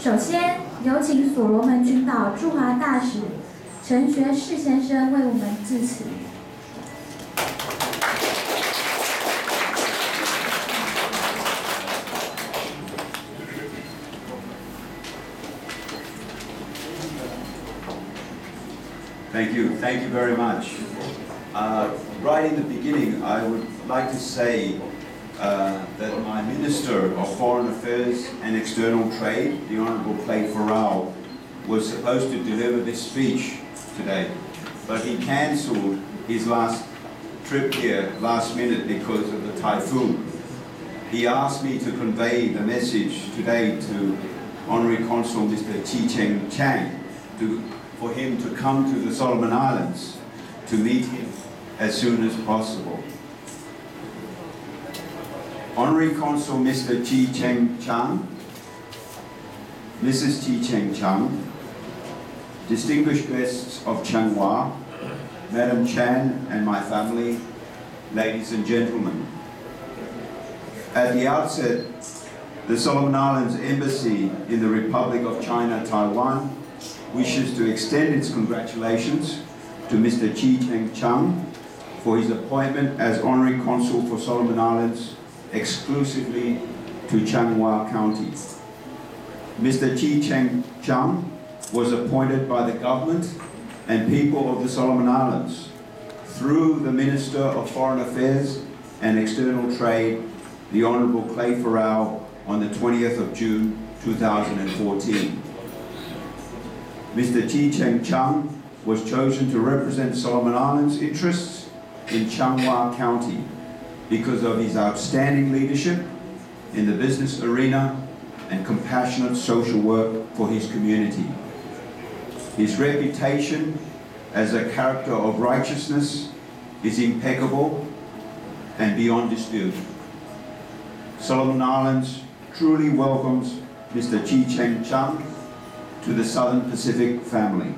首先，有请所罗门群岛驻华大使陈学士先生为我们致辞。 Thank you very much. Right in the beginning, I would like to say that my Minister of Foreign Affairs and External Trade, the Honourable Clay Farrell, was supposed to deliver this speech today, but he cancelled his last trip here last minute because of the typhoon. He asked me to convey the message today to Honorary Consul Mr. Chi Cheng Chang for him to come to the Solomon Islands to meet him as soon as possible. Honorary Consul Mr. Chi Cheng Chang, Mrs. Chi Cheng Chang, distinguished guests of Changhua, Madam Chan and my family, ladies and gentlemen. At the outset, the Solomon Islands Embassy in the Republic of China, Taiwan, wishes to extend its congratulations to Mr. Chi Cheng Chang for his appointment as Honorary Consul for Solomon Islands exclusively to Changhua County. Mr. Chi Cheng Chang was appointed by the government and people of the Solomon Islands through the Minister of Foreign Affairs and External Trade, the Honourable Clay Farrell, on the 20th of June 2014. Mr. Chi Cheng Chang was chosen to represent Solomon Islands' interests in Changhua County because of his outstanding leadership in the business arena and compassionate social work for his community. His reputation as a character of righteousness is impeccable and beyond dispute. Solomon Islands truly welcomes Mr. Chi Cheng Chang to the Southern Pacific family.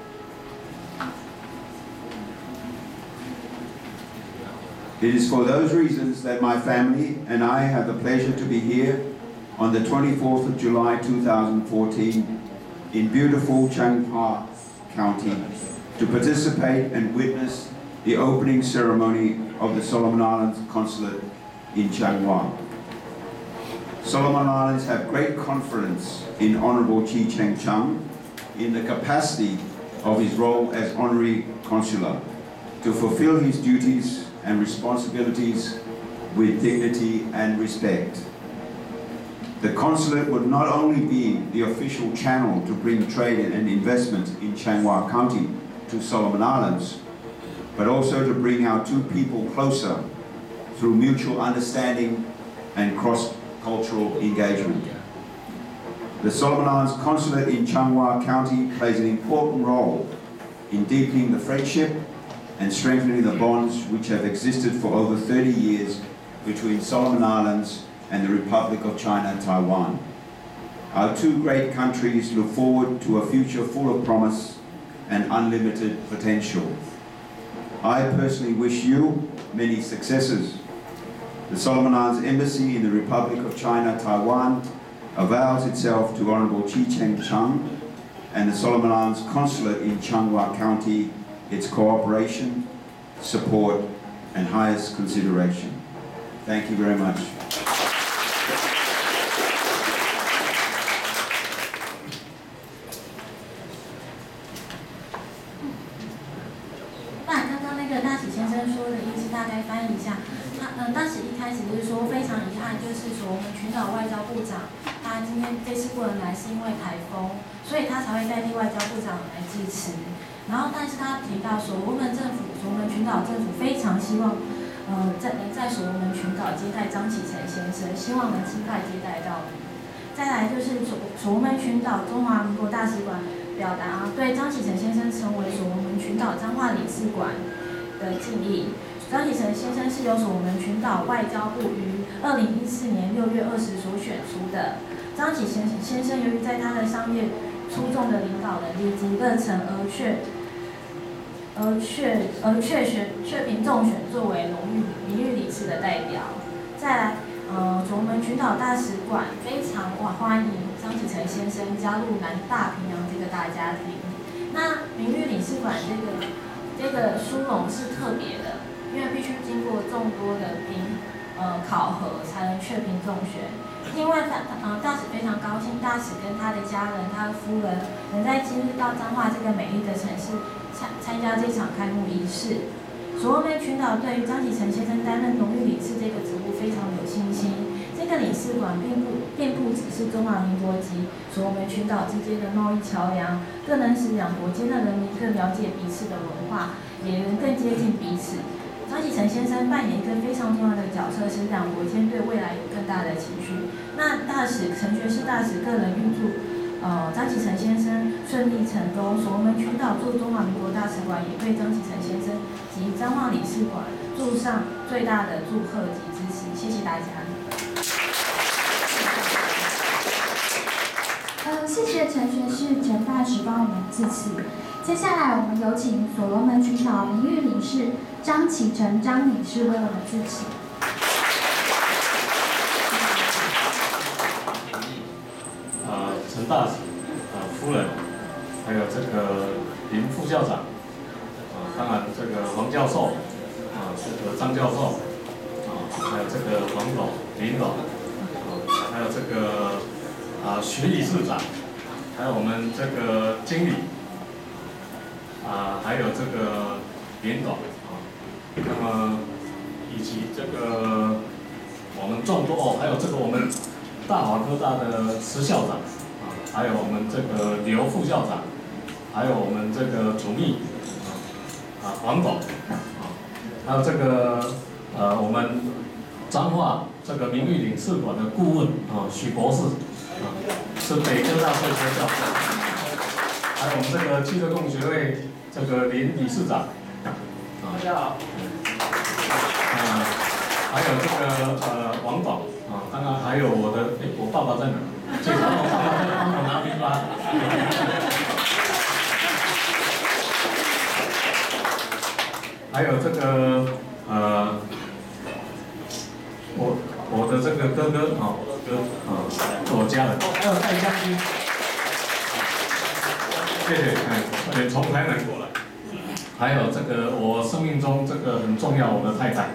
It is for those reasons that my family and I have the pleasure to be here on the 24th of July 2014 in beautiful Changhua County to participate and witness the opening ceremony of the Solomon Islands Consulate in Changhua. Solomon Islands have great confidence in Honourable Chi Cheng Chang in the capacity of his role as Honorary Consular to fulfill his duties and responsibilities with dignity and respect. The consulate would not only be the official channel to bring trade and investment in Changhua County to Solomon Islands, but also to bring our two people closer through mutual understanding and cross-cultural engagement. The Solomon Islands Consulate in Changhua County plays an important role in deepening the friendship and strengthening the bonds which have existed for over 30 years between Solomon Islands and the Republic of China, Taiwan. Our two great countries look forward to a future full of promise and unlimited potential. I personally wish you many successes. The Solomon Islands Embassy in the Republic of China, Taiwan avows itself to Honourable Chi Cheng Chang and the Solomon Islands Consulate in Changhua County its cooperation, support, and highest consideration. Thank you very much. 大使一开始就是说非常遗憾，就是说我们群岛外交部长他今天这次不能来是因为台风，所以他才会代替外交部长来致辞。然后，但是他提到所罗门群岛政府非常希望，在所罗门群岛接待张启成先生，希望能尽快接待到你。再来就是所罗门群岛中华民国大使馆表达对张启成先生成为所罗门群岛彰化领事馆的敬意。张启成先生是由所罗门群岛外交部于2014年6月20所选出的。张启成先生由于在他的商业出众的领导能力及热忱而却凭众选作为荣誉理事的代表。再来， 所罗门群岛大使馆非常欢迎张启成先生加入南大平洋这个大家庭。那名誉领事馆这个殊荣是特别的，因为必须经过众多的考核才能确评中选。另外，大使非常高兴，大使跟他的家人、他的夫人能在今日到彰化这个美丽的城市参加这场开幕仪式。所罗门群岛对于张启成先生担任荣誉领事这个职务非常有信心。这个领事馆并不只是中华民国及所罗门群岛之间的贸易桥梁，更能使两国间的人民更了解彼此的文化，也能更接近彼此。张启成先生扮演一个非常重要的角色，使两国间对未来有更大的期许。那陈学士大使个人预祝张启成先生顺利成功。所罗门群岛驻中华民国大使馆也对张启成先生及彰化领事馆祝上最大的祝贺及支持。谢谢大家。 谢谢陈学士陈大使帮我们致辞。接下来我们有请所罗门群岛名誉领事张启成张领事为我们致辞。 陈大使夫人，还有这个林副校长，当然这个黄教授，这个张教授，还有这个黄董、林董，还有这个徐理事长，还有我们这个经理，还有这个林董，那么以及这个我们众多还有这个我们大华科大的施校长，还有我们这个刘副校长，还有我们这个主秘，黄董，还有这个我们彰化这个名誉领事馆的顾问许博士，是北科大税科教授，还有我们这个汽车工学会这个林理事长，大家好，还有这个王董当然还有我爸爸在哪？介绍我爸爸在帮我拿名吧。还有这个我的这个哥哥我家人，还有戴将军，谢谢，从台南过来。还有这个我生命中这个很重要，我的太太。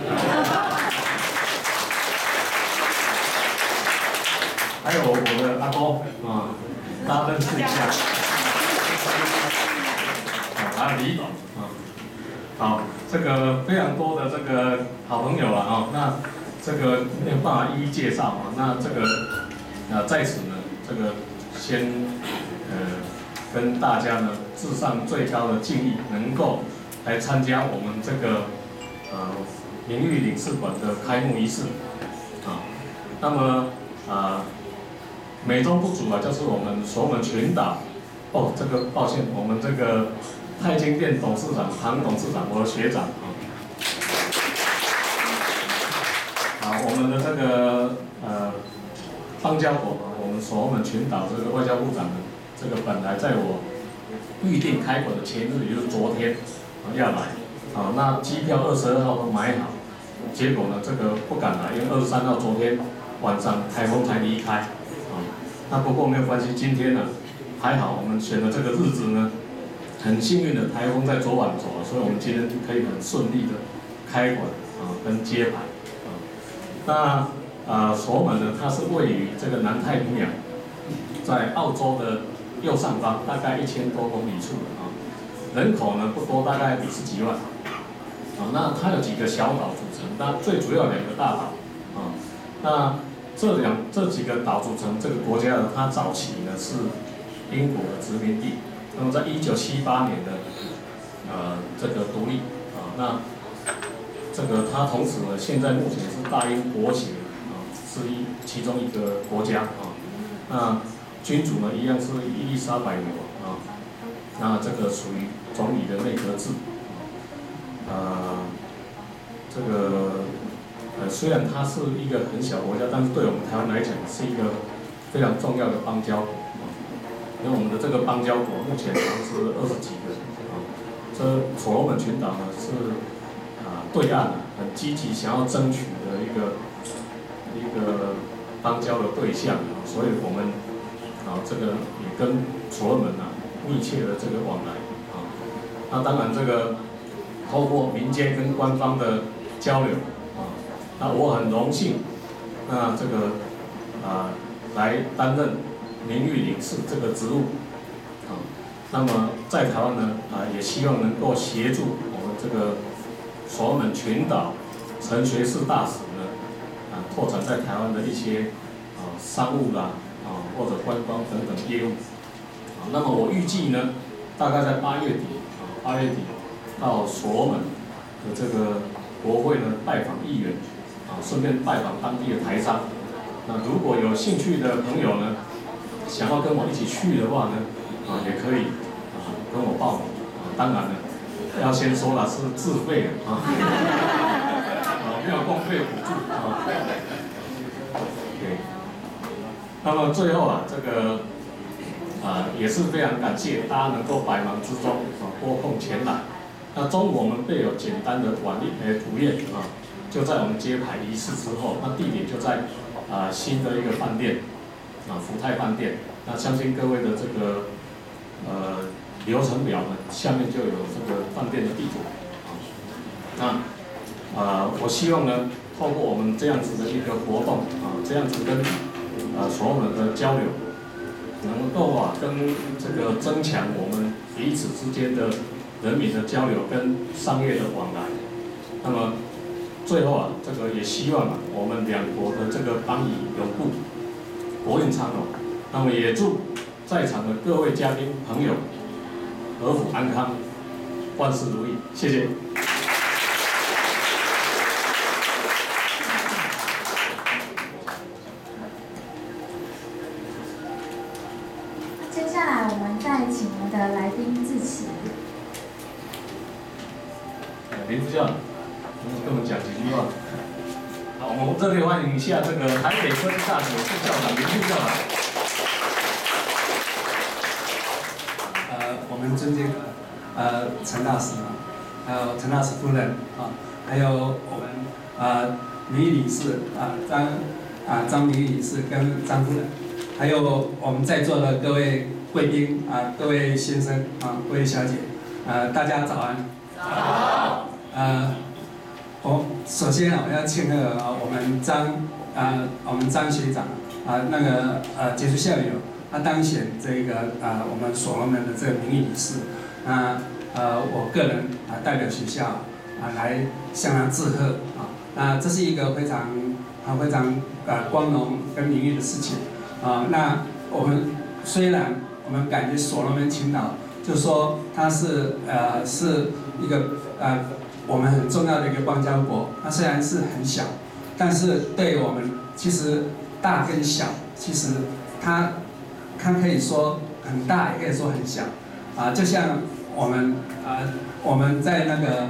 还有我的阿公大家认识一下。还有李董好，这个非常多的这个好朋友了那这个没有办法一一介绍那这个在此呢，这个先跟大家呢致上最高的敬意，能够来参加我们这个名誉领事馆的开幕仪式那么美中不足就是我们所罗门群岛这个抱歉，我们这个太清店董事长唐董事长，我的学长我们的这个邦交国我们所罗门群岛这个外交部长呢，这个本来在我预定开馆的前日，也就是昨天要来那机票22号都买好，结果呢这个不敢来，因为23号昨天晚上台风才离开那不过没有关系，今天呢还好，我们选的这个日子呢，很幸运的台风在昨晚走了，所以我们今天可以很顺利的开馆跟揭牌那所罗门呢，它是位于这个南太平洋，在澳洲的右上方，大概1000多公里处人口呢不多，大概50几万那它有几个小岛组成，那最主要2个大岛那这几个岛组成这个国家呢，它早期呢是英国的殖民地，那么在1978年的这个独立那这个它同时呢，现在目前是大英国协是其中一个国家那君主呢一样是伊丽莎白女王那这个属于总理的内阁制这个虽然它是一个很小国家，但是对我们台湾来讲是一个非常重要的邦交国因为我们的这个邦交国目前是20几个这所罗门群岛呢是对岸很积极想要争取的一个一个当交流对象，所以我们这个也跟所罗门密切的这个往来那当然这个透过民间跟官方的交流那我很荣幸那这个来担任名誉领事这个职务那么在台湾呢也希望能够协助我们这个所罗门群岛陈学士大使呢拓展在台湾的一些商务啦或者观光等等业务那么我预计呢大概在8月底到所罗门的这个国会呢拜访议员顺便拜访当地的台商那如果有兴趣的朋友呢想要跟我一起去的话呢也可以跟我报名当然呢要先说了是自费的没有公费补助对。那么最后这个也是非常感谢大家能够百忙之中拨空前来。那中午我们备有简单的土宴就在我们揭牌仪式之后，那地点就在新的一个饭店福泰饭店。那相信各位的这个流程表呢，下面就有这个饭店的地图那我希望呢，透过我们这样子的一个活动这样子跟所罗门的交流，能够跟这个增强我们彼此之间的人民的交流跟商业的往来。那么最后这个也希望我们两国的这个邦谊永固，国运昌隆。那么也祝在场的各位嘉宾朋友阖府安康，万事如意。谢谢。 接下来我们再请我们的来宾致辞。 林副校长，跟我们讲几句话。好，我们热烈欢迎一下这个台北科技大学副校长林副校长。 我们尊敬陈大使还有陈大使夫人还有我们名誉理事张名誉理事跟张夫人，还有我们在座的各位贵宾各位先生各位小姐大家早安。早。首先我要请我们张学长那个杰出校友。他当选这个我们所罗门的这个名誉理事，我个人代表学校来向他致贺那这是一个非常光荣跟名誉的事情那我们虽然我们感觉所罗门群岛，就是说它是一个我们很重要的一个邦交国，它虽然是很小，但是对我们其实大跟小，其实它可以说很大，也可以说很小就像我们在那个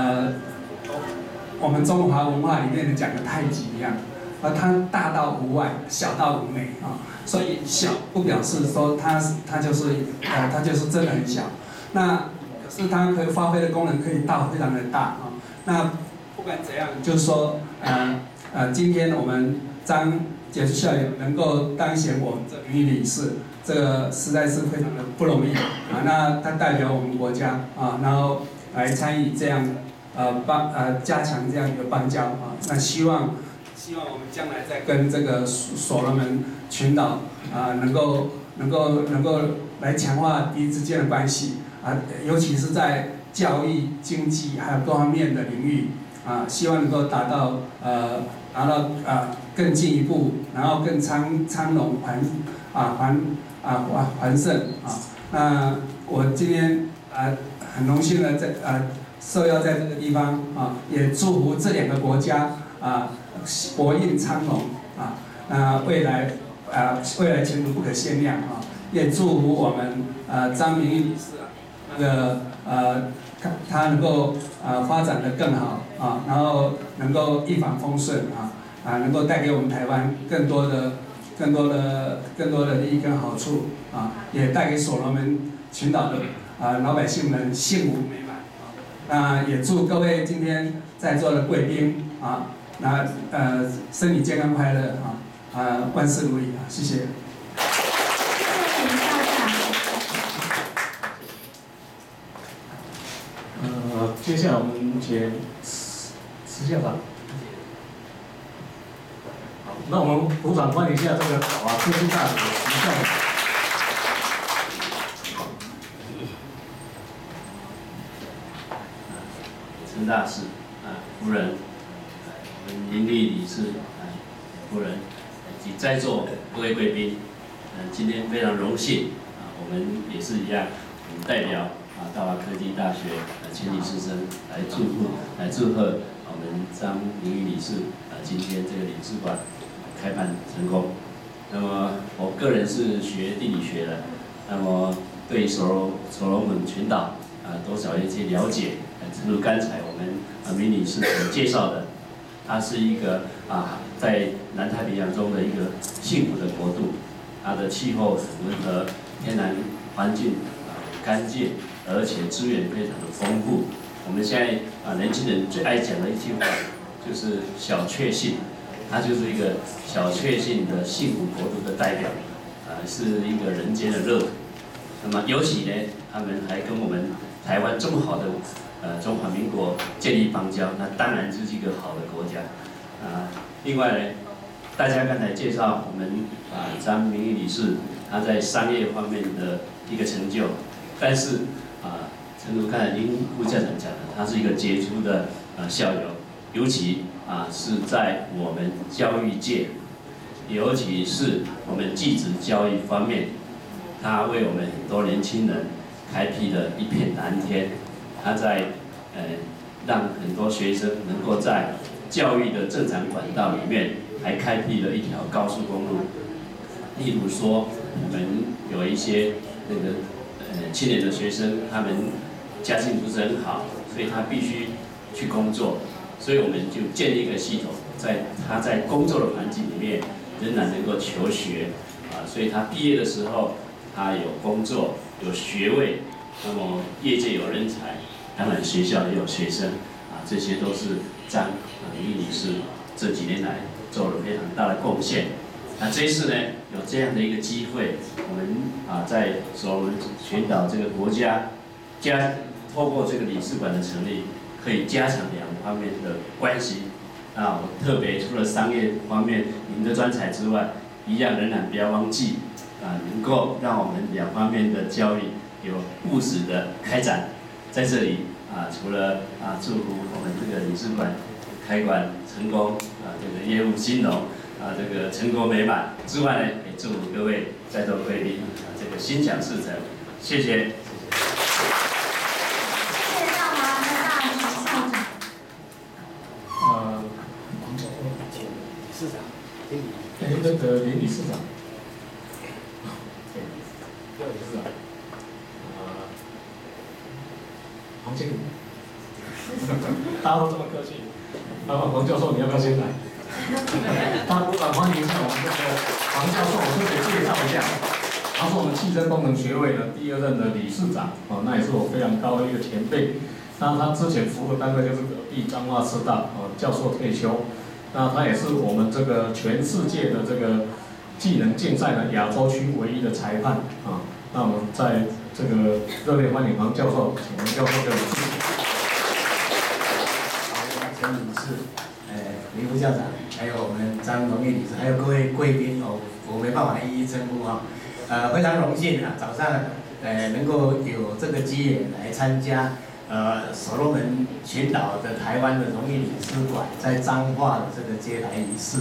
我们中华文化里面讲的太极一样它大到无外，小到无内所以小不表示说它就是真的很小，那可是它可以发挥的功能可以到非常的大那不管怎样，就是说今天我们张杰出校友能够当选我们这名誉理事，这个实在是非常的不容易那他代表我们国家然后来参与这样加强这样一个邦交那希望我们将来再跟这个所罗门群岛能够来强化彼此之间的关系尤其是在教育、经济还有各方面的领域希望能够达到更进一步，然后更昌隆繁盛那我今天很荣幸的受邀在这个地方也祝福这两个国家国运昌隆那未来前途不可限量也祝福我们张名誉理事那个他能够发展得更好然后能够一帆风顺能够带给我们台湾更多的利益跟好处也带给所罗门群岛的老百姓们幸福美满也祝各位今天在座的贵宾那身体健康快乐万事如意谢谢。 接下来我们请石校长。好，那我们鼓掌欢迎一下这个华科技大学的石校长。 陈大使夫人，我们林丽理事夫人，以及在座各位贵宾，今天非常荣幸我们也是一样，我们代表大华科技大学前理事生来祝贺我们张明玉理事今天这个理事馆开办成功。那么我个人是学地理学的，那么对所罗门群岛多少有一些了解。正如刚才我们明理事所介绍的，它是一个在南太平洋中的一个幸福的国度，它的气候温和，天然环境干净，而且资源非常的丰富。我们现在年轻人最爱讲的一句话就是小确幸，它就是一个小确幸的幸福国度的代表，是一个人间的乐土。那么尤其呢，他们还跟我们台湾这么好的中华民国建立邦交，那当然就是一个好的国家。另外呢，大家刚才介绍我们张明玉理事他在商业方面的一个成就，但是正如刚才林副校长讲的，他是一个杰出的校友，尤其是在我们教育界，尤其是我们技职教育方面，他为我们很多年轻人开辟了一片蓝天。他在让很多学生能够在教育的正常管道里面，还开辟了一条高速公路。例如说，我们有一些青年的学生，他们家境不是很好，所以他必须去工作，所以我们就建立一个系统，他在工作的环境里面仍然能够求学所以他毕业的时候，他有工作，有学位。那么业界有人才，当然学校也有学生这些都是张明玉理事这几年来做了非常大的贡献。那这一次呢，有这样的一个机会，我们在所罗门群岛这个国家，透过这个理事馆的成立，可以加强两方面的关系。我特别除了商业方面您的专才之外，一样仍然不要忘记能够让我们两方面的交易有务实的开展。在这里除了祝福我们这个理事馆开馆成功这个业务兴隆这个成果美满之外呢，也祝福各位在座贵宾这个心想事成。谢谢。 市长， 那个林理事长，廖理事长，黄经理，大家都这么客气，黄教授你要不要先来？大家鼓掌欢迎一下我们这个黄教授，我特别介绍一下，他是我们汽车工程学会的第2任的理事长那也是我非常高的一个前辈。那他之前服务的单位就是隔壁彰化师大教授退休。那他也是我们这个全世界的这个技能竞赛的亚洲区唯一的裁判那我们在这个热烈欢迎黄教授，请黄教授给我们介绍。 好，陈理事，林副校长，还有我们张荣玉理事，还有各位贵宾我没办法一一称呼非常荣幸早上能够有这个机缘来参加。所罗门群岛的台湾的荣誉领事馆在彰化的这个接台仪式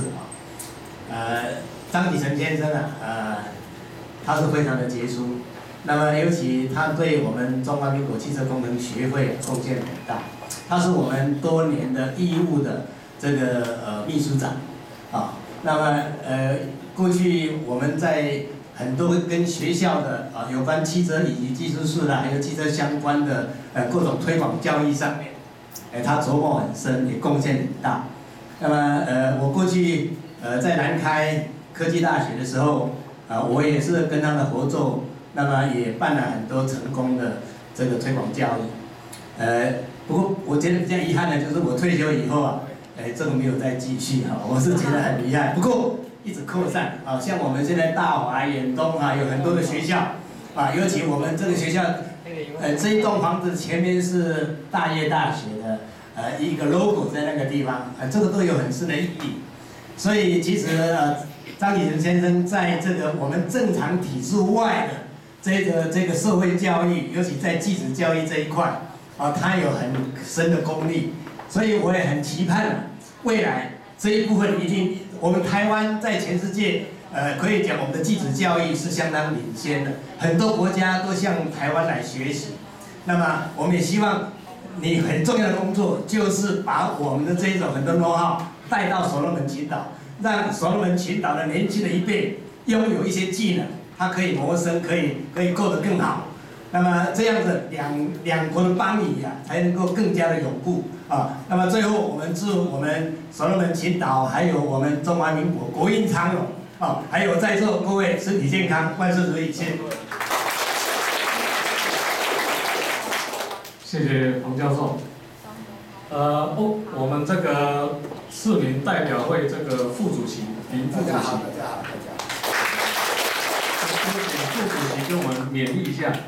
张启成先生他是非常的杰出，那么尤其他对我们中华民国汽车工程学会贡献很大，他是我们多年的义务的这个秘书长那么过去我们在很多跟学校的有关汽车以及技术术的，还有汽车相关的各种推广教育上面，他琢磨很深，也贡献很大。那么我过去在南开科技大学的时候，我也是跟他的合作，那么也办了很多成功的这个推广教育。不过我觉得比较遗憾的就是我退休以后这个没有再继续哈，我是觉得很厉害。不过一直扩散啊，像我们现在大华、远东啊，有很多的学校啊，尤其我们这个学校，这一栋房子前面是大业大学的一个 logo 在那个地方，这个都有很深的意义。所以其实张启成先生在这个我们正常体制外的这个社会教育，尤其在继职教育这一块啊，他有很深的功力。所以我也很期盼未来这一部分一定，我们台湾在全世界，可以讲我们的继职教育是相当领先的，很多国家都向台湾来学习。那么我们也希望你很重要的工作就是把我们的这一种很多 know-how 带到所罗门群岛，让所罗门群岛的年轻的一辈拥有一些技能，他可以谋生，可以过得更好。那么这样子两国的邦谊啊，才能够更加的永固啊。那么最后，我们祝我们所罗门群岛，还有我们中华民国国运昌隆啊，还有在座各位身体健康，万事如意，谢谢。 谢谢彭教授。我们这个市民代表会这个副主席林副主席， 大家好。 副主席跟我们勉励一下。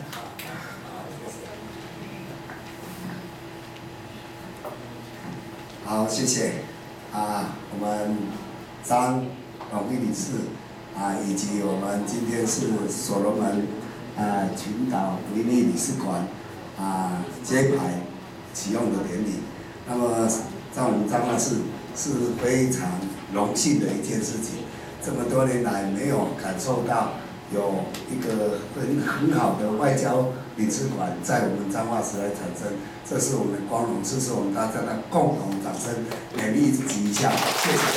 好，谢谢我们张荣誉理事以及我们今天是所罗门群岛维密理事馆揭牌启用的典礼。那么在我们彰化市是非常荣幸的一件事情，这么多年来没有感受到有一个很好的外交领事馆在我们彰化市来产生，这是我们的光荣，这是我们大家的共同掌声，勉励自己一下，谢谢。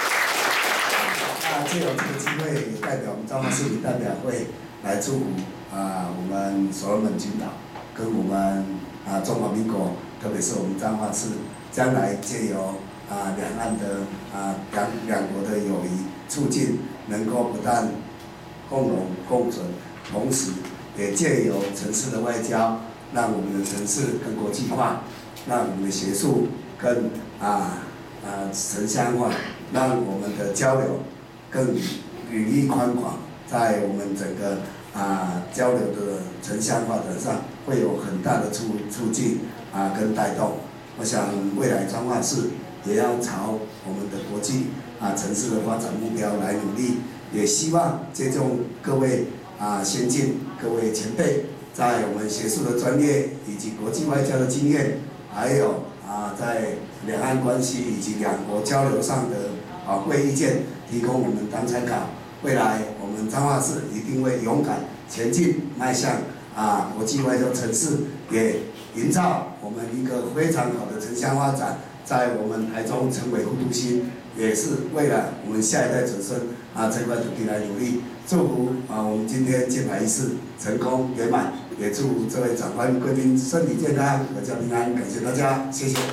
那借由这个机会，也代表我们彰化市民代表会来祝福我们所罗门群岛跟我们中华民国，特别是我们彰化市，将来借由两岸的两国的友谊促进，能够不但共荣共存，同时也借由城市的外交，让我们的城市更国际化，让我们的学术更城乡化，让我们的交流更领域宽广，在我们整个交流的城乡发展上会有很大的促进跟带动。我想未来彰化市也要朝我们的国际城市的发展目标来努力。也希望借重各位先进、各位前辈，在我们学术的专业以及国际外交的经验，还有在两岸关系以及两国交流上的宝贵意见，提供我们当参考。未来我们彰化市一定会勇敢前进，迈向国际外交城市，也营造我们一个非常好的城乡发展，在我们台中成为副都心，也是为了我们下一代子孙这块土地来努力。祝福我们今天揭牌仪式成功圆满，也祝这位长官贵宾身体健康，阖家平安。感谢大家，谢谢。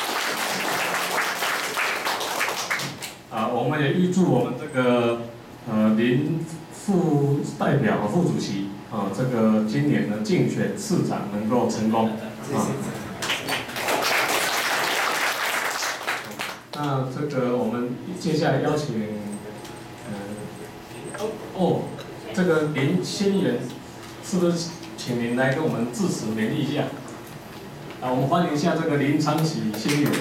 我们也预祝我们这个林副代表和副主席这个今年的竞选市长能够成功。那这个我们接下来邀请这个林先议员，是不是请您来跟我们致辞勉励一下？我们欢迎一下这个林昌喜先议员。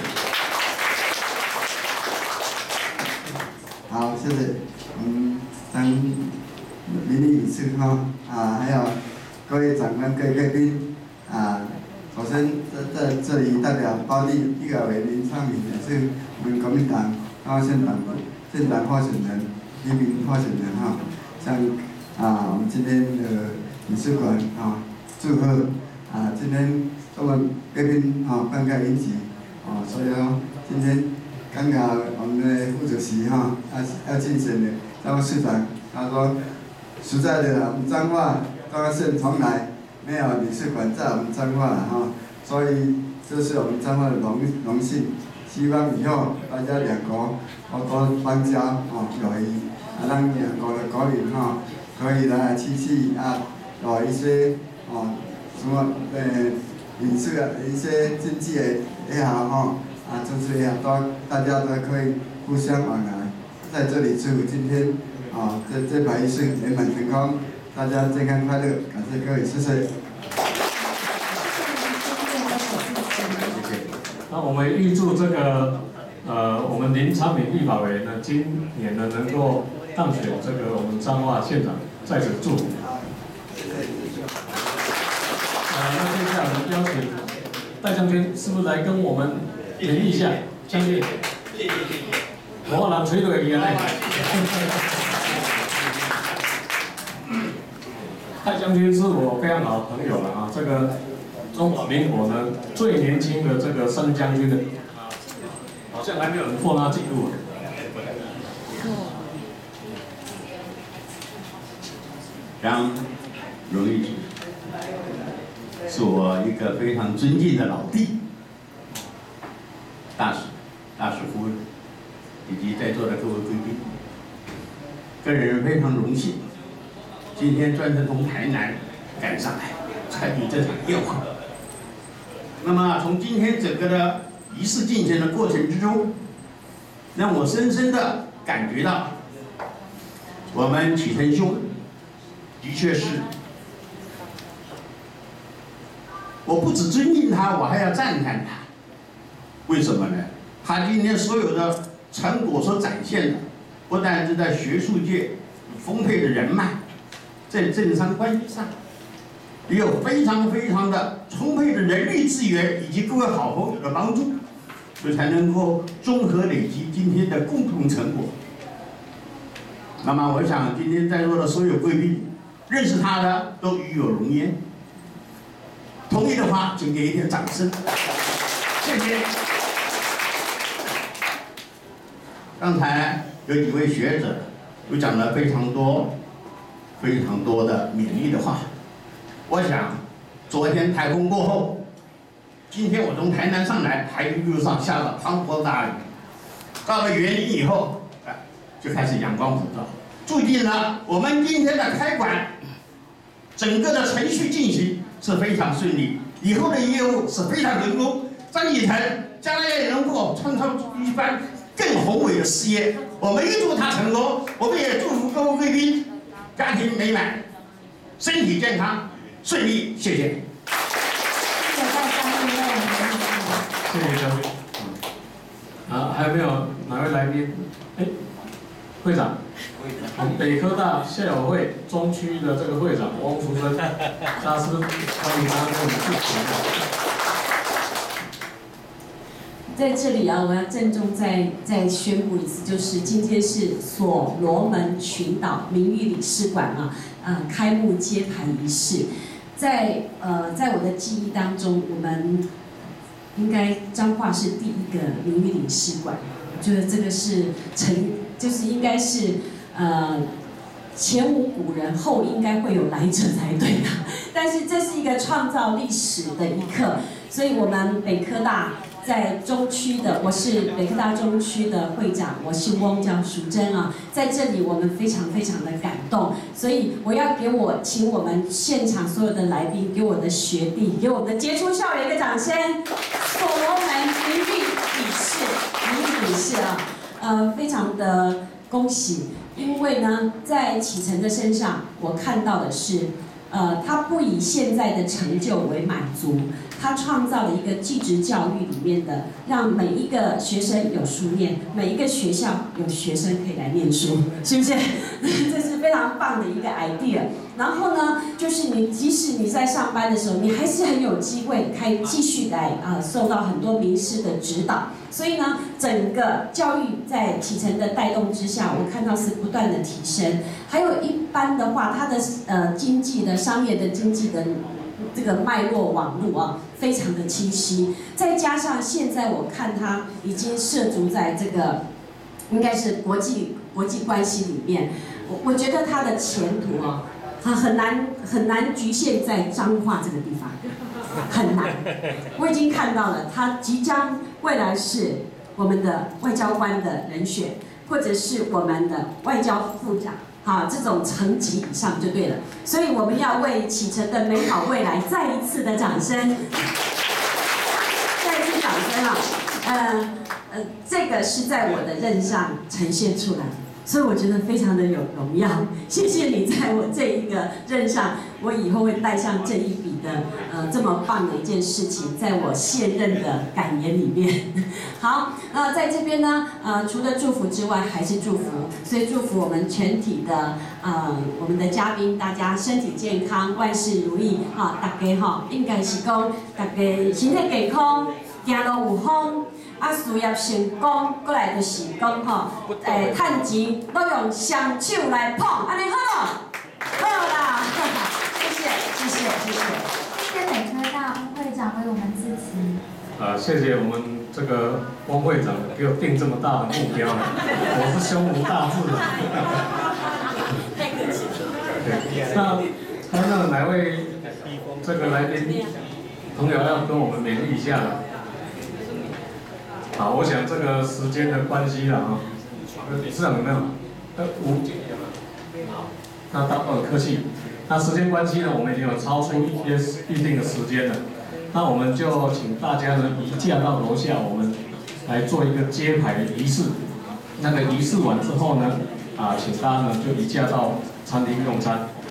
好，谢谢。张林理事还有各位长官、各位贵宾首先在这里代表包地立委林昌明，也是我们国民党高雄县党候选人、提名候选人向我们今天的理事馆祝贺今天中文贵宾慷慨云集所以今天刚好我们的副主席要竞选的彰化市长，他说实在的，我们彰化县从来没有理事馆在我们彰化所以这是我们彰化的荣幸。希望以后大家两国多邦交友谊让两国的国民可以来亲戚有一些什么领事的一些经济也好主持也好，大家都可以互相往来，在这里祝福今天这摆仪式圆满成功，大家健康快乐，感谢各位，谢谢。 那我们预祝这个我们林昌明立法委员呢，今年呢能够当选这个我们彰化县长，在此祝福。那接下来我们邀请戴将军，是不是来跟我们演绎一下？将军，我人吹落去安尼。戴将军是我非常好的朋友了啊，这个中华民国呢最年轻的这个升将军的，好像还没有人破他记录。 张荣誉是我一个非常尊敬的老弟，大使夫人，以及在座的各位贵宾，个人非常荣幸，今天专程从台南赶上来参与这场宴会。那么从今天整个的仪式进行的过程之中，让我深深的感觉到，我们启成兄的确是，我不只尊敬他，我还要赞叹他。为什么呢？他今天所有的成果所展现的，不但是在学术界丰沛的人脉，在政商关系上，也有非常的充沛的人力资源以及各位好朋友的帮助，所以才能够综合累积今天的共同成果。那么，我想今天在座的所有贵宾，认识他的都与有荣焉。同意的话，请给一点掌声，谢谢。刚才有几位学者又讲了非常多的勉励的话。我想，昨天台风过后，今天我从台南上来，台一路上下了滂沱大雨，到了园林以后，就开始阳光普照，注定了我们今天的开馆，整个的程序进行是非常顺利，以后的业务是非常成功。张以腾将来也能够创造一番更宏伟的事业，我们预祝他成功，我们也祝福各位贵宾家庭美满，身体健康，顺利，谢谢。 谢谢将军。还有没有哪位来宾？会长，我们北科大校友会中区的这个会长汪淑珍，大师，欢迎他跟我们致辞。 在这里啊，我要郑重再宣布一次，就是今天是所罗门群岛名誉理事馆开幕揭牌仪式。在我的记忆当中，我们应该彰化是第一个名誉理事馆，我觉得这个是就是应该是前无古人，后应该会有来者才对的。但是这是一个创造历史的一刻，所以我们北科大在中区的，我是北科大中区的会长，我姓翁叫淑珍啊，在这里我们非常的感动，所以我要请我们现场所有的来宾，给我的学弟，给我们的杰出校友一个掌声。所罗门名誉理事啊，非常的恭喜，因为呢，在启程的身上，我看到的是，他不以现在的成就为满足，他创造了一个技职教育里面的，让每一个学生有书念，每一个学校有学生可以来念书，是不是？这是非常棒的一个 idea。然后呢，就是即使你在上班的时候，你还是很有机会继续来受到很多名师的指导。所以呢，整个教育在启程的带动之下，我看到是不断的提升。还有一般的话，它的经济的商业的经济的这个脉络网路啊，非常的清晰。再加上现在我看它已经涉足在这个应该是国际关系里面，我觉得它的前途啊，很难局限在彰化这个地方，很难。我已经看到了，它即将未来是我们的外交官的人选，或者是我们的外交部长。这种层级以上就对了，所以我们要为启程的美好未来再一次的掌声，再一次掌声啊！ 这个是在我的任上呈现出来，所以我觉得非常的有荣耀。谢谢你在我这一个任上，我以后会带上这一笔的这么棒的一件事情，在我现任的感言里面。好，在这边呢，除了祝福之外，还是祝福，所以祝福我们全体的我们的嘉宾，大家身体健康，万事如意哈，大家哈应该是讲大家身体健康，行路有风。事业成功，过来就是讲吼，趁钱都用双手来捧，安尼好不？好啦，谢谢。 谢谢北科大翁会长为我们致辞。 谢谢我们这个翁会长给我定这么大的目标，我是胸无大志。 太客气了。那哪位这个来宾朋友要跟我们勉励一下呢？好，我想这个时间的关系了啊，市长有没有？那客气。那时间关系呢，我们已经有超出一些预定的时间了。那我们就请大家呢移驾到楼下，我们来做一个揭牌的仪式。那个仪式完之后呢，请大家呢就移驾到餐厅用餐。